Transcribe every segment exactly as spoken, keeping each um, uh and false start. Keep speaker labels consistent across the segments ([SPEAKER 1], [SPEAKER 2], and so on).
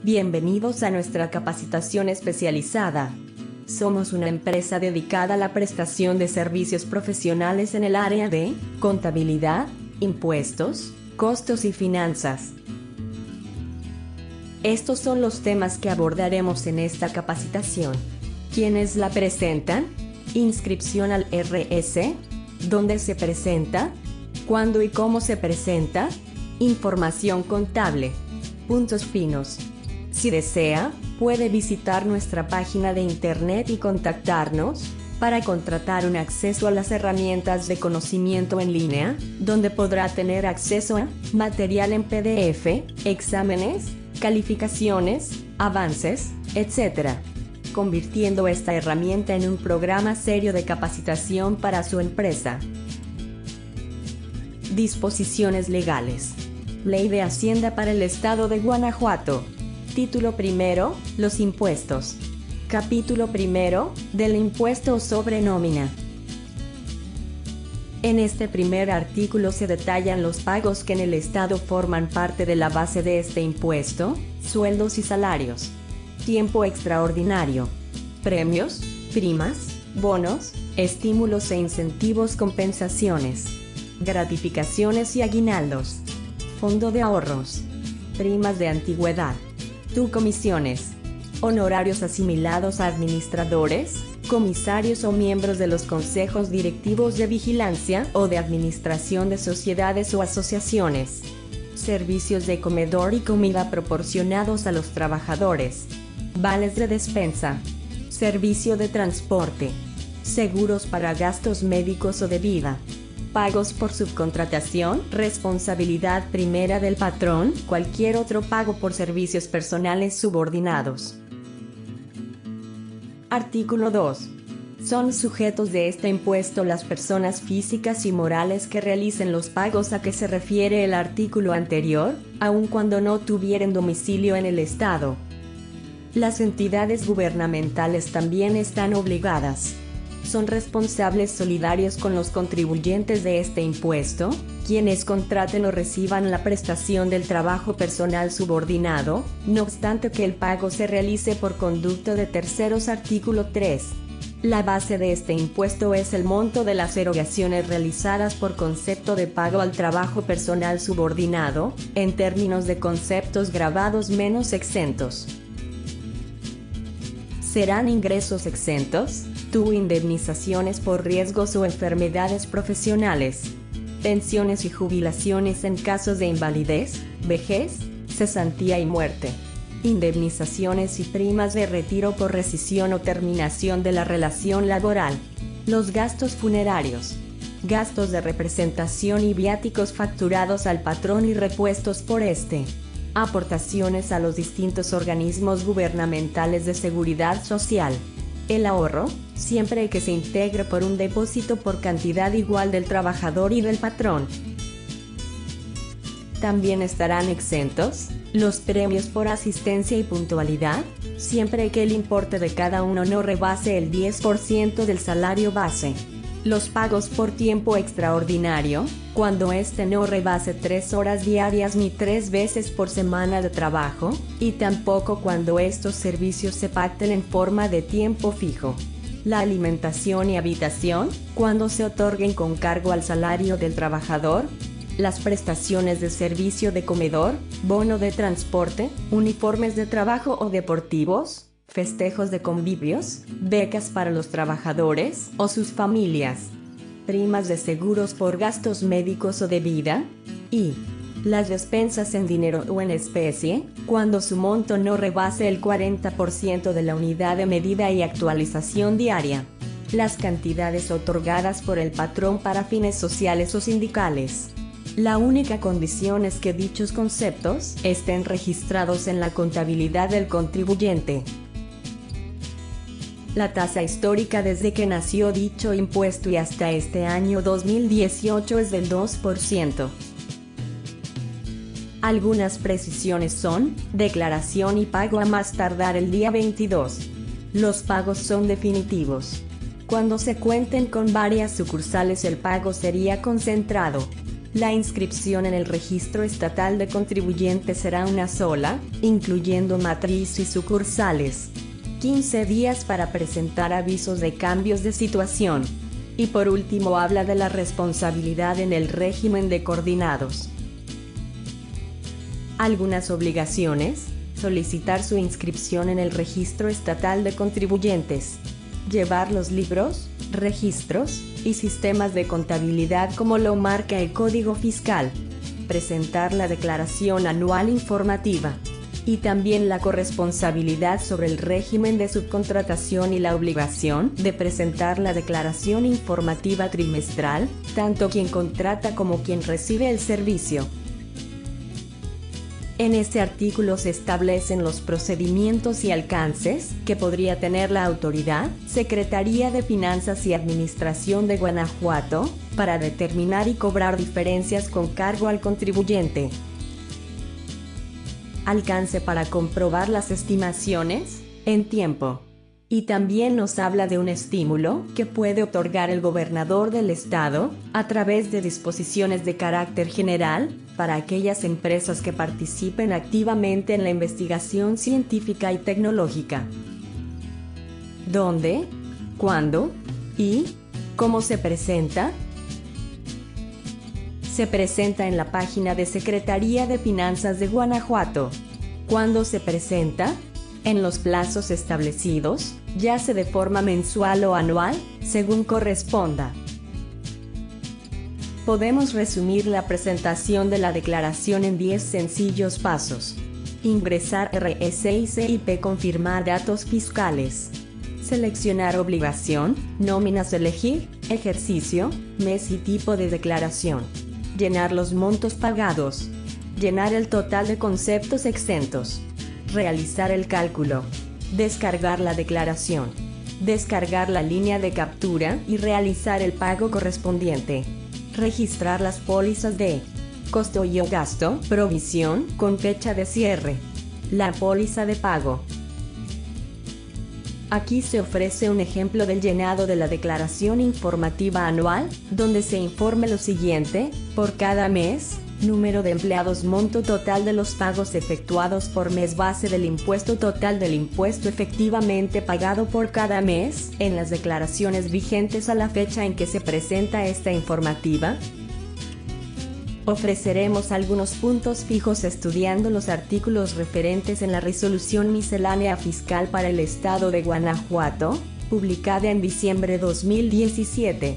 [SPEAKER 1] Bienvenidos a nuestra capacitación especializada. Somos una empresa dedicada a la prestación de servicios profesionales en el área de contabilidad, impuestos, costos y finanzas. Estos son los temas que abordaremos en esta capacitación. ¿Quiénes la presentan? Inscripción al R S. ¿Dónde se presenta? ¿Cuándo y cómo se presenta? Información contable. Puntos finos. Si desea, puede visitar nuestra página de internet y contactarnos para contratar un acceso a las herramientas de conocimiento en línea, donde podrá tener acceso a material en P D F, exámenes, calificaciones, avances, etcétera, convirtiendo esta herramienta en un programa serio de capacitación para su empresa. Disposiciones legales. Ley de Hacienda para el Estado de Guanajuato. Título primero, los impuestos. Capítulo primero, del impuesto sobre nómina. En este primer artículo se detallan los pagos que en el Estado forman parte de la base de este impuesto: sueldos y salarios, tiempo extraordinario, premios, primas, bonos, estímulos e incentivos, compensaciones, gratificaciones y aguinaldos, fondo de ahorros, primas de antigüedad, tu comisiones, honorarios asimilados a administradores, comisarios o miembros de los consejos directivos de vigilancia o de administración de sociedades o asociaciones, servicios de comedor y comida proporcionados a los trabajadores, vales de despensa, servicio de transporte, seguros para gastos médicos o de vida, pagos por subcontratación, responsabilidad primera del patrón, cualquier otro pago por servicios personales subordinados. Artículo dos. Son sujetos de este impuesto las personas físicas y morales que realicen los pagos a que se refiere el artículo anterior, aun cuando no tuvieren domicilio en el Estado. Las entidades gubernamentales también están obligadas. Son responsables solidarios con los contribuyentes de este impuesto, quienes contraten o reciban la prestación del trabajo personal subordinado, no obstante que el pago se realice por conducto de terceros. Artículo tres. La base de este impuesto es el monto de las erogaciones realizadas por concepto de pago al trabajo personal subordinado, en términos de conceptos gravados menos exentos. ¿Serán ingresos exentos? Tu indemnizaciones por riesgos o enfermedades profesionales, pensiones y jubilaciones en casos de invalidez, vejez, cesantía y muerte, indemnizaciones y primas de retiro por rescisión o terminación de la relación laboral, los gastos funerarios, gastos de representación y viáticos facturados al patrón y repuestos por este, aportaciones a los distintos organismos gubernamentales de seguridad social. El ahorro, siempre que se integre por un depósito por cantidad igual del trabajador y del patrón. También estarán exentos los premios por asistencia y puntualidad, siempre que el importe de cada uno no rebase el diez por ciento del salario base. Los pagos por tiempo extraordinario, cuando éste no rebase tres horas diarias ni tres veces por semana de trabajo, y tampoco cuando estos servicios se pacten en forma de tiempo fijo. La alimentación y habitación, cuando se otorguen con cargo al salario del trabajador. Las prestaciones de servicio de comedor, bono de transporte, uniformes de trabajo o deportivos, festejos de convivios, becas para los trabajadores o sus familias, primas de seguros por gastos médicos o de vida, y las despensas en dinero o en especie, cuando su monto no rebase el cuarenta por ciento de la unidad de medida y actualización diaria. Las cantidades otorgadas por el patrón para fines sociales o sindicales. La única condición es que dichos conceptos estén registrados en la contabilidad del contribuyente. La tasa histórica desde que nació dicho impuesto y hasta este año dos mil dieciocho es del dos por ciento. Algunas precisiones son: declaración y pago a más tardar el día veintidós. Los pagos son definitivos. Cuando se cuenten con varias sucursales, el pago sería concentrado. La inscripción en el Registro Estatal de Contribuyentes será una sola, incluyendo matriz y sucursales. quince días para presentar avisos de cambios de situación. Y por último habla de la responsabilidad en el régimen de coordinados. Algunas obligaciones: solicitar su inscripción en el Registro Estatal de Contribuyentes, llevar los libros, registros y sistemas de contabilidad como lo marca el Código Fiscal, presentar la declaración anual informativa, y también la corresponsabilidad sobre el régimen de subcontratación y la obligación de presentar la declaración informativa trimestral, tanto quien contrata como quien recibe el servicio. En este artículo se establecen los procedimientos y alcances que podría tener la autoridad, Secretaría de Finanzas y Administración de Guanajuato, para determinar y cobrar diferencias con cargo al contribuyente. Alcance para comprobar las estimaciones en tiempo. Y también nos habla de un estímulo que puede otorgar el gobernador del estado, a través de disposiciones de carácter general, para aquellas empresas que participen activamente en la investigación científica y tecnológica. ¿Dónde? ¿Cuándo? ¿Y cómo se presenta? Se presenta en la página de Secretaría de Finanzas de Guanajuato. ¿Cuándo se presenta? En los plazos establecidos, ya sea de forma mensual o anual, según corresponda. Podemos resumir la presentación de la declaración en diez sencillos pasos. Ingresar R S I C I P, confirmar datos fiscales. Seleccionar obligación, nóminas, elegir, ejercicio, mes y tipo de declaración. Llenar los montos pagados. Llenar el total de conceptos exentos. Realizar el cálculo. Descargar la declaración. Descargar la línea de captura y realizar el pago correspondiente. Registrar las pólizas de costo y o gasto, provisión, con fecha de cierre. La póliza de pago. Aquí se ofrece un ejemplo del llenado de la declaración informativa anual, donde se informe lo siguiente: por cada mes, número de empleados, monto total de los pagos efectuados por mes, base del impuesto total del impuesto efectivamente pagado por cada mes, en las declaraciones vigentes a la fecha en que se presenta esta informativa. Ofreceremos algunos puntos fijos estudiando los artículos referentes en la Resolución Miscelánea Fiscal para el Estado de Guanajuato, publicada en diciembre de dos mil diecisiete.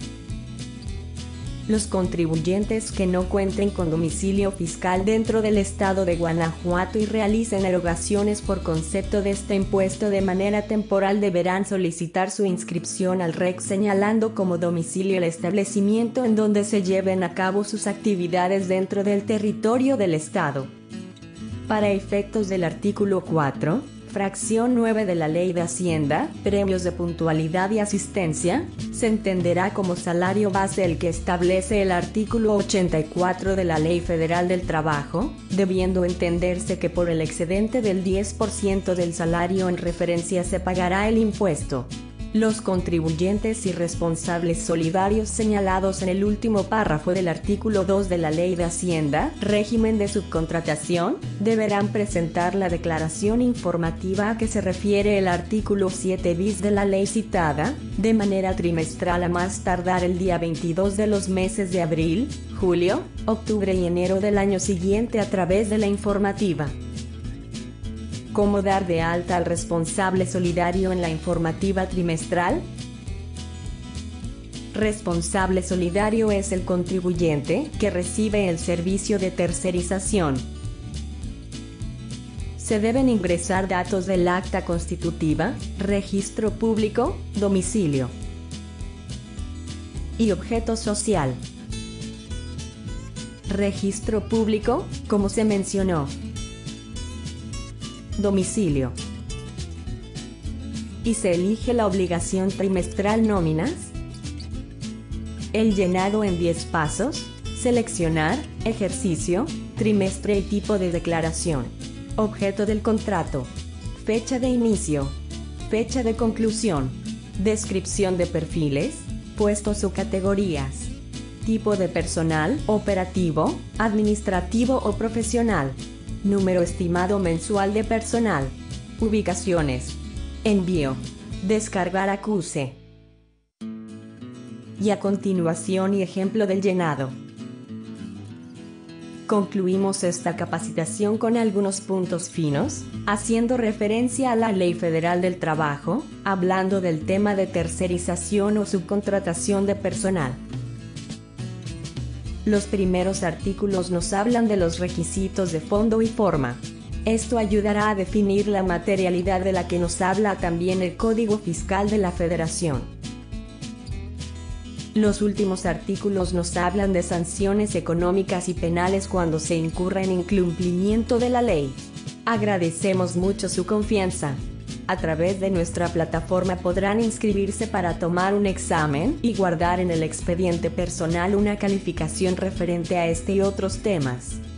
[SPEAKER 1] Los contribuyentes que no cuenten con domicilio fiscal dentro del estado de Guanajuato y realicen erogaciones por concepto de este impuesto de manera temporal deberán solicitar su inscripción al R E C señalando como domicilio el establecimiento en donde se lleven a cabo sus actividades dentro del territorio del estado. Para efectos del artículo cuatro, fracción nueve de la Ley de Hacienda, premios de puntualidad y asistencia, se entenderá como salario base el que establece el artículo ochenta y cuatro de la Ley Federal del Trabajo, debiendo entenderse que por el excedente del diez por ciento del salario en referencia se pagará el impuesto. Los contribuyentes y responsables solidarios señalados en el último párrafo del artículo dos de la Ley de Hacienda, régimen de subcontratación, deberán presentar la declaración informativa a que se refiere el artículo siete bis de la ley citada, de manera trimestral a más tardar el día veintidós de los meses de abril, julio, octubre y enero del año siguiente a través de la informativa. ¿Cómo dar de alta al responsable solidario en la informativa trimestral? Responsable solidario es el contribuyente que recibe el servicio de tercerización. Se deben ingresar datos del acta constitutiva, registro público, domicilio y objeto social. Registro público, como se mencionó. Domicilio. Y se elige la obligación trimestral, nóminas. El llenado en diez pasos. Seleccionar, ejercicio, trimestre y tipo de declaración. Objeto del contrato. Fecha de inicio. Fecha de conclusión. Descripción de perfiles, puestos o categorías. Tipo de personal: operativo, administrativo o profesional. Número estimado mensual de personal. Ubicaciones. Envío. Descargar acuse. Y a continuación y ejemplo del llenado. Concluimos esta capacitación con algunos puntos finos, haciendo referencia a la Ley Federal del Trabajo, hablando del tema de tercerización o subcontratación de personal. Los primeros artículos nos hablan de los requisitos de fondo y forma. Esto ayudará a definir la materialidad de la que nos habla también el Código Fiscal de la Federación. Los últimos artículos nos hablan de sanciones económicas y penales cuando se incurra en incumplimiento de la ley. Agradecemos mucho su confianza. A través de nuestra plataforma podrán inscribirse para tomar un examen y guardar en el expediente personal una calificación referente a este y otros temas.